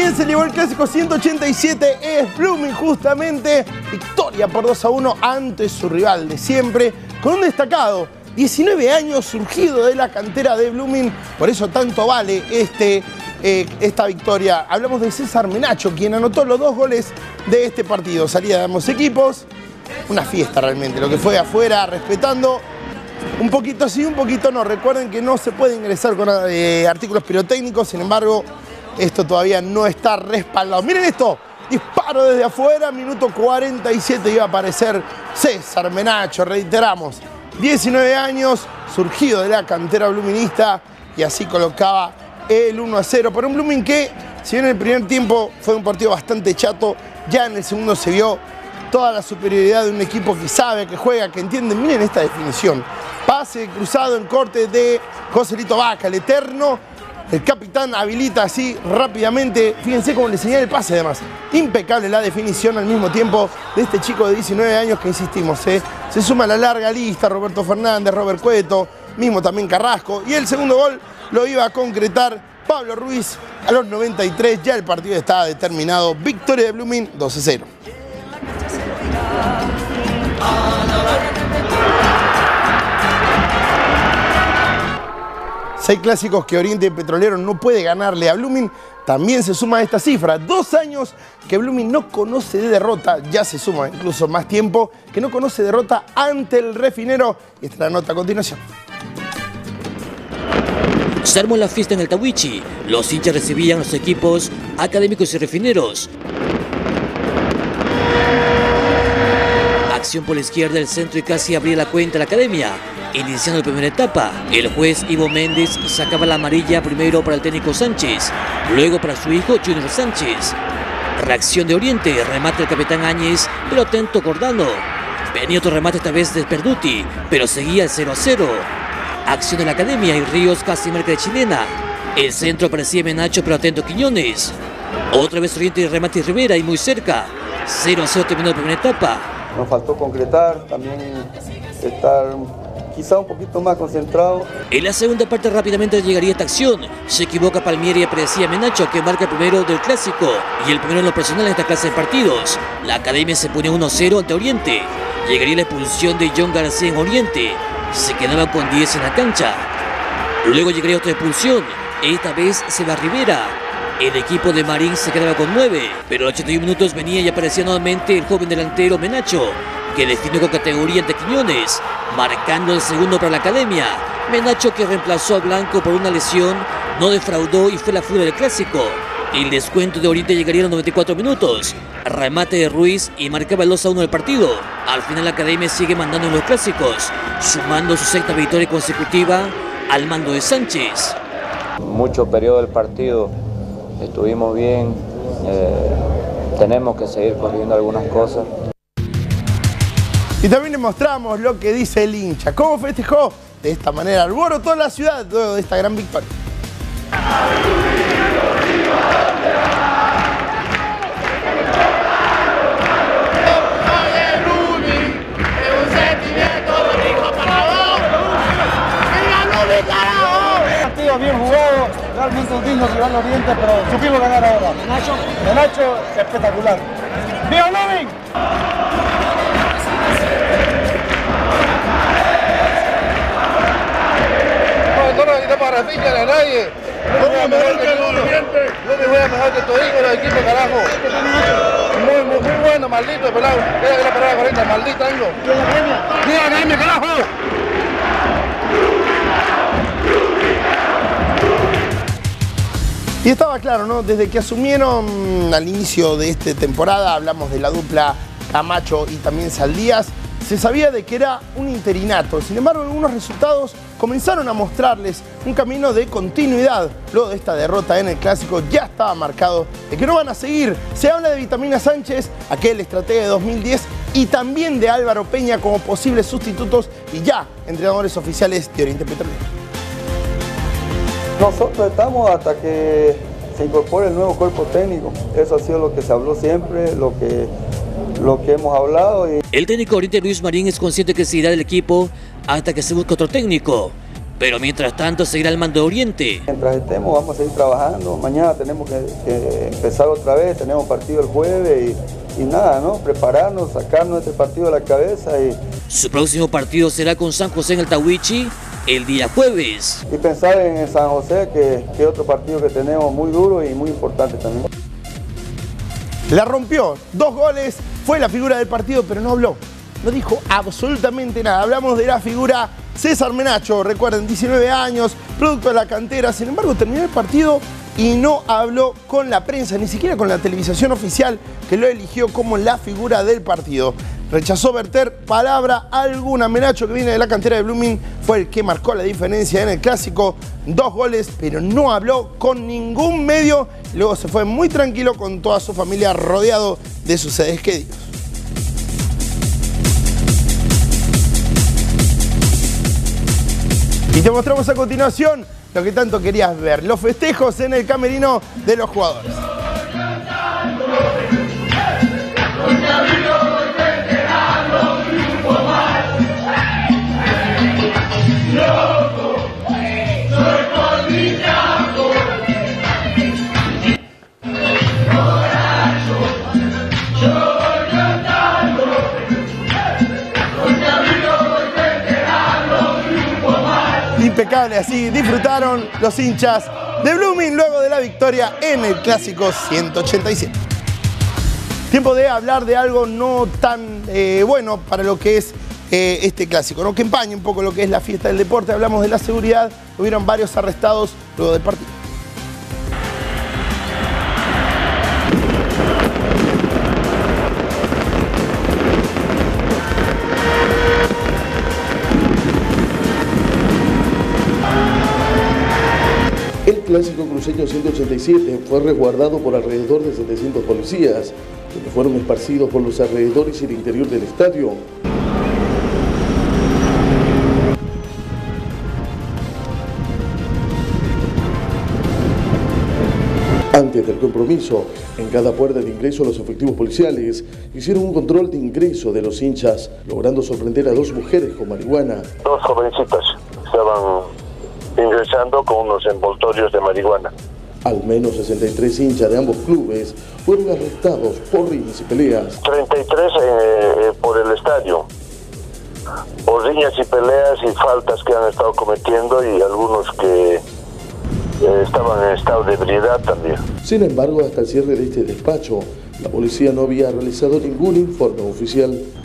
¿Quién se llevó el clásico 187? Es Blooming, justamente. Victoria por 2-1 ante su rival de siempre, con un destacado 19 años, surgido de la cantera de Blooming. Por eso tanto vale esta victoria. Hablamos de César Menacho, quien anotó los 2 goles de este partido. Salida de ambos equipos. Una fiesta realmente, lo que fue afuera, respetando un poquito sí, un poquito no. Recuerden que no se puede ingresar con artículos pirotécnicos, sin embargo, esto todavía no está respaldado. Miren esto, disparo desde afuera, minuto 47 iba a aparecer César Menacho, reiteramos. 19 años, surgido de la cantera bluminista, y así colocaba el 1-0 para un Blooming que, si bien en el primer tiempo fue un partido bastante chato, ya en el segundo se vio toda la superioridad de un equipo que sabe, que juega, que entiende. Miren esta definición. Pase cruzado en corte de Joselito Vaca, el eterno. El capitán habilita así rápidamente. Fíjense cómo le señala el pase además. Impecable la definición al mismo tiempo de este chico de 19 años que insistimos. Se suma a la larga lista Roberto Fernández, Robert Cueto, mismo también Carrasco. Y el segundo gol lo iba a concretar Pablo Ruiz a los 93. Ya el partido estaba determinado. Victoria de Blooming 2-0. Seis clásicos que Oriente Petrolero no puede ganarle a Blooming. También se suma a esta cifra. 2 años que Blooming no conoce de derrota. Ya se suma incluso más tiempo que no conoce derrota ante el Refinero. Y esta es la nota a continuación. Se armó la fiesta en el Tawichi. Los hinchas recibían a los equipos Académicos y Refineros. Acción por la izquierda del centro y casi abría la cuenta la academia. Iniciando la primera etapa, el juez Ivo Méndez sacaba la amarilla primero para el técnico Sánchez, luego para su hijo Junior Sánchez. Reacción de Oriente, remate el capitán Áñez, pero atento Cordano. Venía otro remate esta vez de Perduti, pero seguía el 0-0. Acción de la academia y Ríos casi marca de chilena. El centro aparecía Menacho, pero atento Quiñones. Otra vez Oriente y remate de Rivera y muy cerca. 0-0 terminó la primera etapa. Nos faltó concretar, también estar quizá un poquito más concentrado. En la segunda parte rápidamente llegaría esta acción. Se equivoca Palmieri y aparecía Menacho, que marca el primero del clásico y el primero en lo personal en esta clase de partidos. La academia se pone 1-0 ante Oriente. Llegaría la expulsión de John García en Oriente. Se quedaba con 10 en la cancha. Luego llegaría otra expulsión. Esta vez se va Rivera. El equipo de Marín se quedaba con 9, pero a los 81 minutos venía y aparecía nuevamente el joven delantero Menacho, que definió con categoría ante Quiñones, marcando el segundo para la academia. Menacho, que reemplazó a Blanco por una lesión, no defraudó y fue la fuga del clásico. El descuento de Oriente llegaría a los 94 minutos. Remate de Ruiz y marcaba el 2-1 del partido. Al final la academia sigue mandando en los clásicos, sumando su 6ª victoria consecutiva al mando de Sánchez. Mucho periodo del partido estuvimos bien, tenemos que seguir corrigiendo algunas cosas. Y también les mostramos lo que dice el hincha. Cómo festejó de esta manera alborotó la ciudad luego de esta gran victoria. Partido bien jugado, realmente un digno rival Oriente, pero supimos ganar ahora. Menacho espectacular. ¡Viva Blooming! No necesitamos refiñas a nadie. No juega mejor que el Oriente. No juega mejor que todito los equipos, carajo. Muy bueno, maldito pelado. Queda que la palabra correcta, maldito algo. ¡Viva la academia, carajo! Y estaba claro, ¿no? Desde que asumieron al inicio de esta temporada, hablamos de la dupla Camacho y también Saldías, se sabía de que era un interinato. Sin embargo, algunos resultados comenzaron a mostrarles un camino de continuidad. Luego de esta derrota en el Clásico ya estaba marcado de que no van a seguir. Se habla de Vitamina Sánchez, aquel estratega de 2010, y también de Álvaro Peña como posibles sustitutos y ya entrenadores oficiales de Oriente Petrolero. Nosotros estamos hasta que se incorpore el nuevo cuerpo técnico. Eso ha sido lo que se habló siempre, lo que hemos hablado. El técnico Oriente Luis Marín es consciente que seguirá del equipo hasta que se busque otro técnico. Pero mientras tanto seguirá el mando de Oriente. Mientras estemos vamos a seguir trabajando, mañana tenemos que empezar otra vez, tenemos partido el jueves y nada, ¿no? Prepararnos, sacarnos este partido de la cabeza. Su próximo partido será con San José en el Tahuichi el día jueves. Y pensar en San José, que es otro partido que tenemos muy duro y muy importante también. La rompió, 2 goles, fue la figura del partido, pero no habló. No dijo absolutamente nada. Hablamos de la figura César Menacho, recuerden, 19 años, producto de la cantera. Sin embargo, terminó el partido y no habló con la prensa, ni siquiera con la televisación oficial que lo eligió como la figura del partido. Rechazó verter palabra alguna. Menacho, que viene de la cantera de Blooming, fue el que marcó la diferencia en el clásico. 2 goles, pero no habló con ningún medio. Luego se fue muy tranquilo con toda su familia, rodeado de sus seres queridos. Y te mostramos a continuación lo que tanto querías ver, los festejos en el camerino de los jugadores. Impecable, así disfrutaron los hinchas de Blooming luego de la victoria en el Clásico 187. Tiempo de hablar de algo no tan bueno para lo que es este clásico, ¿no? Que empaña un poco lo que es la fiesta del deporte. Hablamos de la seguridad, hubieron varios arrestados luego del partido. El Clásico Cruceño 187 fue resguardado por alrededor de 700 policías, que fueron esparcidos por los alrededores y el interior del estadio. Antes del compromiso, en cada puerta de ingreso los efectivos policiales hicieron un control de ingreso de los hinchas, logrando sorprender a 2 mujeres con marihuana. 2 jovencitas estaban ingresando con unos envoltorios de marihuana. Al menos 63 hinchas de ambos clubes fueron arrestados por riñas y peleas. 33 por el estadio, por riñas y peleas y faltas que han estado cometiendo y algunos que estaban en estado de ebriedad también. Sin embargo, hasta el cierre de este despacho, la policía no había realizado ningún informe oficial.